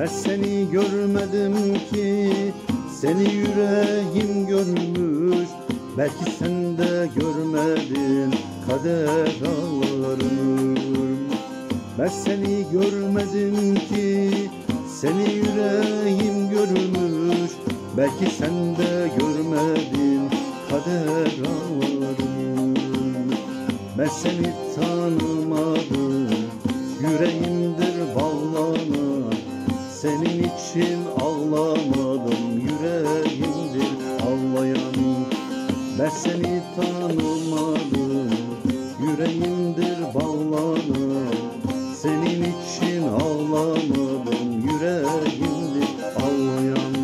Ben seni görmedim ki, seni yüreğim görmüş. Belki sen de görmedin kader ağlarını. Ben seni görmedim ki, seni yüreğim görmüş. Belki sen de görmedin kader ağlarını. Ben seni tanımadım, yüreğimdir bağlanan. Senin için ağlamadım, yüreğimdir ağlayan. Ben seni tanımadım, yüreğimdir bağlanan. Senin için ağlamadım, yüreğimdir ağlayan.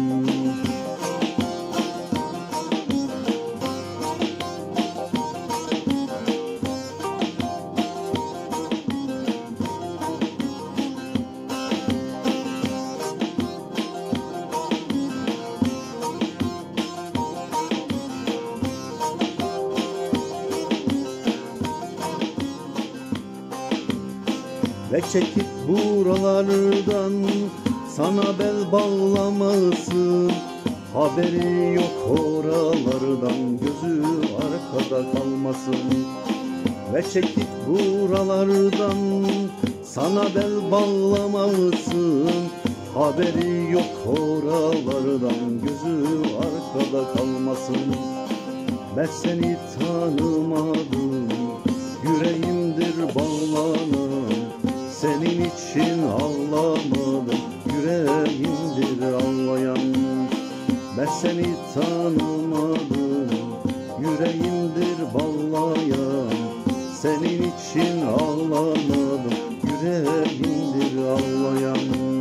Ve çekip buralardan sana bel bağlamasın. Haberi yok oralardan, gözü arkada kalmasın. Ve çekip buralardan sana bel bağlamasın. Haberi yok oralardan, gözü arkada kalmasın. Ben seni tanımadım, yüreğimdir bağlanan. Senin için ağlamadım, yüreğimdir ağlayan. Ben seni tanımadım, yüreğimdir bağlayan. Senin için ağlamadım, yüreğimdir ağlayan.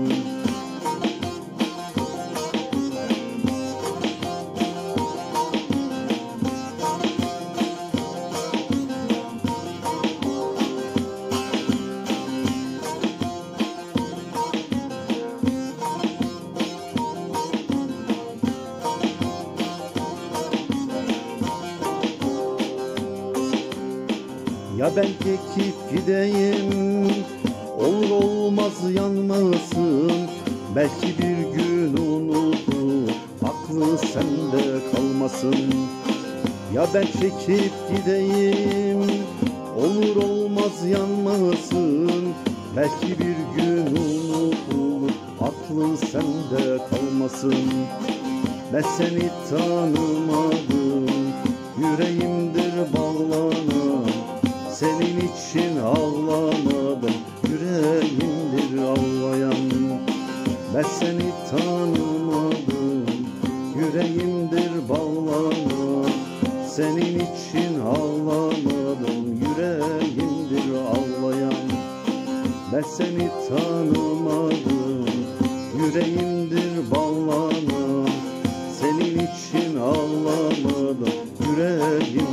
Ya ben çekip gideyim, olur olmaz yanmasın. Belki bir gün unutup aklı sende kalmasın. Ya ben çekip gideyim, olur olmaz yanmasın. Belki bir gün unutup aklı sende kalmasın. Ben seni tanımadım, yüreğimdir bağlanan. Senin için ağlamadım, yüreğimdir ağlayan. Ben seni tanımadım, yüreğimdir bağlanan. Senin için ağlamadım, yüreğimdir ağlayan. Ben seni tanımadım, yüreğimdir bağlanan. Senin için ağlamadım, yüreğim